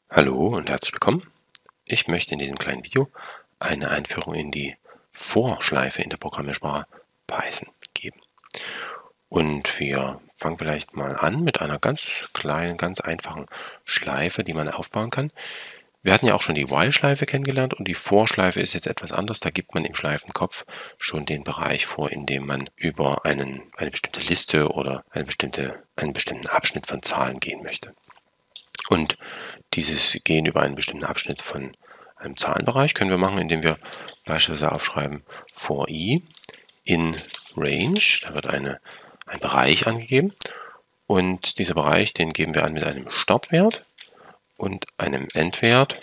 Hallo und herzlich willkommen. Ich möchte in diesem kleinen Video eine Einführung in die Vorschleife in der Programmiersprache Python geben. Und wir fangen vielleicht mal an mit einer ganz kleinen, ganz einfachen Schleife, die man aufbauen kann. Wir hatten ja auch schon die While-Schleife kennengelernt und die Vorschleife ist jetzt etwas anders. Da gibt man im Schleifenkopf schon den Bereich vor, in dem man über eine bestimmte Liste oder einen bestimmten Abschnitt von Zahlen gehen möchte. Und dieses Gehen über einen bestimmten Abschnitt von einem Zahlenbereich können wir machen, indem wir beispielsweise aufschreiben for i in range. Da wird ein Bereich angegeben und dieser Bereich, den geben wir an mit einem Startwert und einem Endwert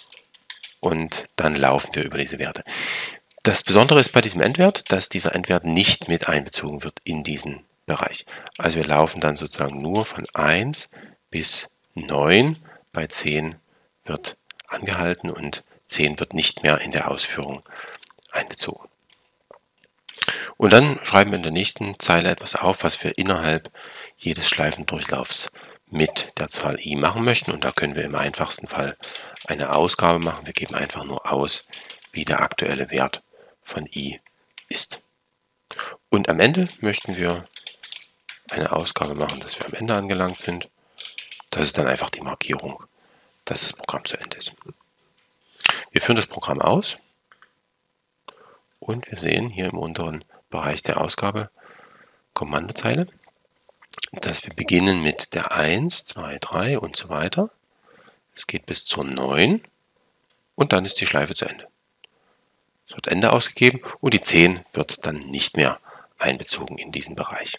und dann laufen wir über diese Werte. Das Besondere ist bei diesem Endwert, dass dieser Endwert nicht mit einbezogen wird in diesen Bereich. Also wir laufen dann sozusagen nur von 1 bis 9. Bei 10 wird angehalten und 10 wird nicht mehr in der Ausführung einbezogen. Und dann schreiben wir in der nächsten Zeile etwas auf, was wir innerhalb jedes Schleifendurchlaufs mit der Zahl i machen möchten. Und da können wir im einfachsten Fall eine Ausgabe machen. Wir geben einfach nur aus, wie der aktuelle Wert von i ist. Und am Ende möchten wir eine Ausgabe machen, dass wir am Ende angelangt sind. Das ist dann einfach die Markierung, dass das Programm zu Ende ist. Wir führen das Programm aus und wir sehen hier im unteren Bereich der Ausgabe Kommandozeile, dass wir beginnen mit der 1, 2, 3 und so weiter. Es geht bis zur 9 und dann ist die Schleife zu Ende. Es wird Ende ausgegeben und die 10 wird dann nicht mehr einbezogen in diesen Bereich.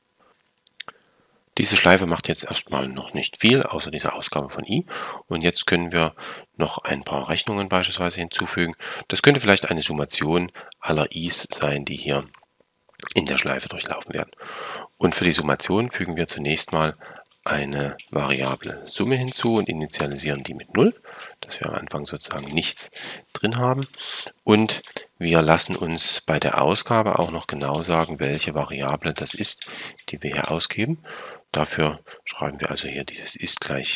Diese Schleife macht jetzt erstmal noch nicht viel, außer dieser Ausgabe von i. Und jetzt können wir noch ein paar Rechnungen beispielsweise hinzufügen. Das könnte vielleicht eine Summation aller i's sein, die hier in der Schleife durchlaufen werden. Und für die Summation fügen wir zunächst mal eine Variable Summe hinzu und initialisieren die mit 0, dass wir am Anfang sozusagen nichts drin haben. Und wir lassen uns bei der Ausgabe auch noch genau sagen, welche Variable das ist, die wir hier ausgeben. Dafür schreiben wir also hier dieses i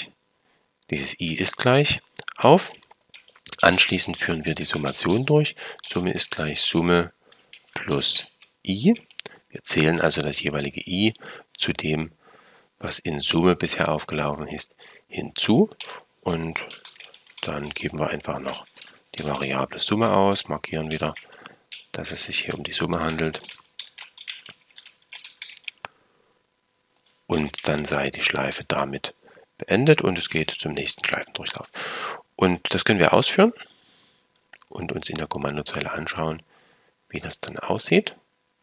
ist gleich auf. Anschließend führen wir die Summation durch. Summe ist gleich Summe plus i. Wir zählen also das jeweilige i zu dem, was in Summe bisher aufgelaufen ist, hinzu. Und dann geben wir einfach noch die Variable Summe aus, markieren wieder, dass es sich hier um die Summe handelt. Und dann sei die Schleife damit beendet und es geht zum nächsten Schleifendurchlauf. Und das können wir ausführen und uns in der Kommandozeile anschauen, wie das dann aussieht.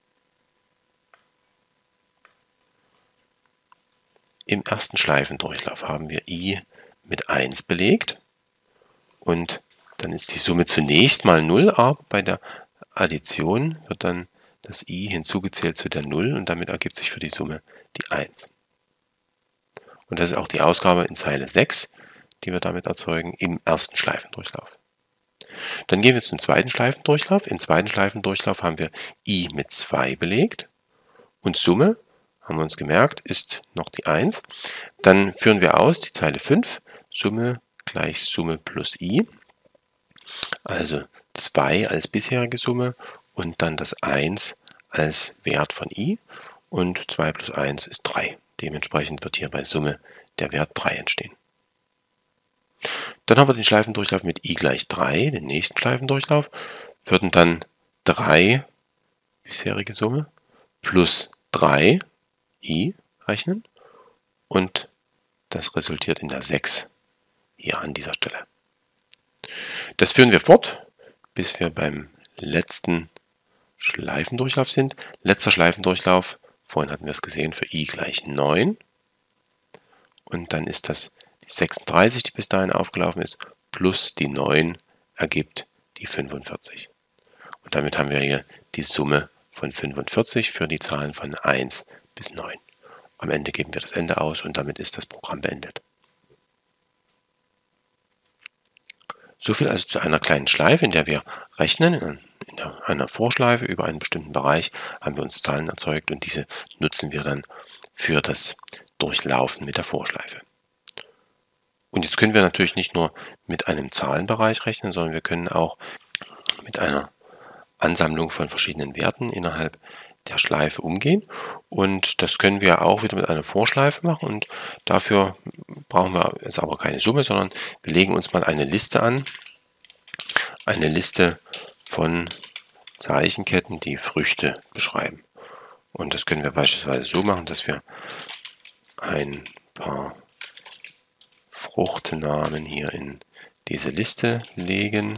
Im ersten Schleifendurchlauf haben wir i mit 1 belegt und dann ist die Summe zunächst mal 0, aber bei der Addition wird dann das i hinzugezählt zu der 0 und damit ergibt sich für die Summe die 1. Und das ist auch die Ausgabe in Zeile 6, die wir damit erzeugen im ersten Schleifendurchlauf. Dann gehen wir zum zweiten Schleifendurchlauf. Im zweiten Schleifendurchlauf haben wir i mit 2 belegt und Summe, haben wir uns gemerkt, ist noch die 1. Dann führen wir aus die Zeile 5, Summe gleich Summe plus i, also 2 als bisherige Summe und dann das 1 als Wert von i und 2 plus 1 ist 3. Dementsprechend wird hier bei Summe der Wert 3 entstehen. Dann haben wir den Schleifendurchlauf mit i gleich 3, den nächsten Schleifendurchlauf, würden dann 3 bisherige Summe plus 3 i rechnen und das resultiert in der 6 hier an dieser Stelle. Das führen wir fort, bis wir beim letzten Schleifendurchlauf sind. Letzter Schleifendurchlauf, vorhin hatten wir es gesehen, für i gleich 9 und dann ist das die 36, die bis dahin aufgelaufen ist, plus die 9 ergibt die 45. Und damit haben wir hier die Summe von 45 für die Zahlen von 1 bis 9. Am Ende geben wir das Ende aus und damit ist das Programm beendet. Soviel also zu einer kleinen Schleife, in der wir rechnen. In einer Vorschleife über einen bestimmten Bereich haben wir uns Zahlen erzeugt und diese nutzen wir dann für das Durchlaufen mit der Vorschleife. Und jetzt können wir natürlich nicht nur mit einem Zahlenbereich rechnen, sondern wir können auch mit einer Ansammlung von verschiedenen Werten innerhalb der Schleife umgehen. Und das können wir auch wieder mit einer Vorschleife machen. Und dafür brauchen wir jetzt aber keine Summe, sondern wir legen uns mal eine Liste an. Eine Liste von Zeichenketten, die Früchte beschreiben. Und das können wir beispielsweise so machen, dass wir ein paar Fruchtnamen hier in diese Liste legen.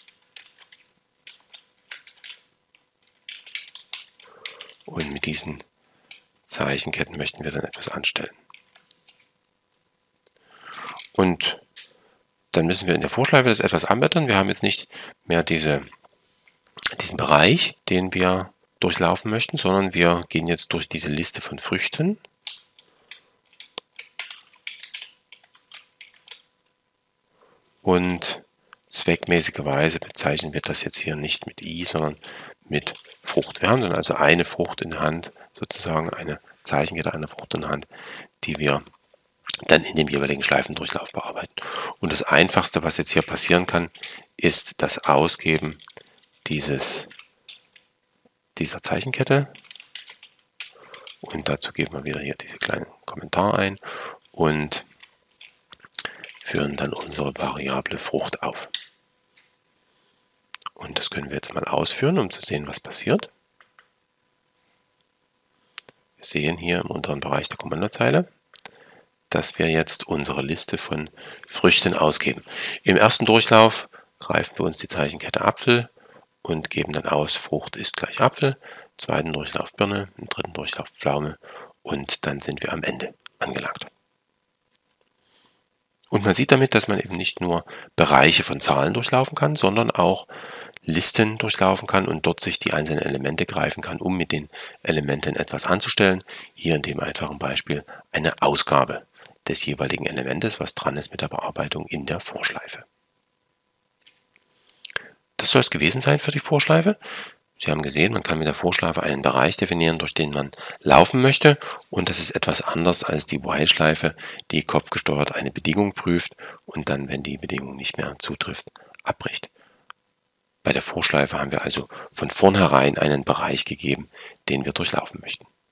Und mit diesen Zeichenketten möchten wir dann etwas anstellen. Und dann müssen wir in der Vorschleife das etwas anblättern. Wir haben jetzt nicht mehr diesen Bereich, den wir durchlaufen möchten, sondern wir gehen jetzt durch diese Liste von Früchten. Und zweckmäßigerweise bezeichnen wir das jetzt hier nicht mit I, sondern mit Frucht. Wir haben dann also eine Frucht in der Hand, sozusagen eine Zeichenkette einer Frucht in der Hand, die wir dann in dem jeweiligen Schleifendurchlauf bearbeiten. Und das Einfachste, was jetzt hier passieren kann, ist das Ausgeben dieser Zeichenkette. Und dazu geben wir wieder hier diesen kleinen Kommentar ein und führen dann unsere Variable Frucht auf. Und das können wir jetzt mal ausführen, um zu sehen, was passiert. Wir sehen hier im unteren Bereich der Kommandozeile, dass wir jetzt unsere Liste von Früchten ausgeben. Im ersten Durchlauf greifen wir uns die Zeichenkette Apfel und geben dann aus, Frucht ist gleich Apfel, im zweiten Durchlauf Birne, im dritten Durchlauf Pflaume und dann sind wir am Ende angelangt. Und man sieht damit, dass man eben nicht nur Bereiche von Zahlen durchlaufen kann, sondern auch Listen durchlaufen kann und dort sich die einzelnen Elemente greifen kann, um mit den Elementen etwas anzustellen. Hier in dem einfachen Beispiel eine Ausgabe des jeweiligen Elementes, was dran ist mit der Bearbeitung in der Vorschleife. Das soll es gewesen sein für die Vorschleife. Sie haben gesehen, man kann mit der Vorschleife einen Bereich definieren, durch den man laufen möchte. Und das ist etwas anders als die While-Schleife, die kopfgesteuert eine Bedingung prüft und dann, wenn die Bedingung nicht mehr zutrifft, abbricht. Bei der Vorschleife haben wir also von vornherein einen Bereich gegeben, den wir durchlaufen möchten.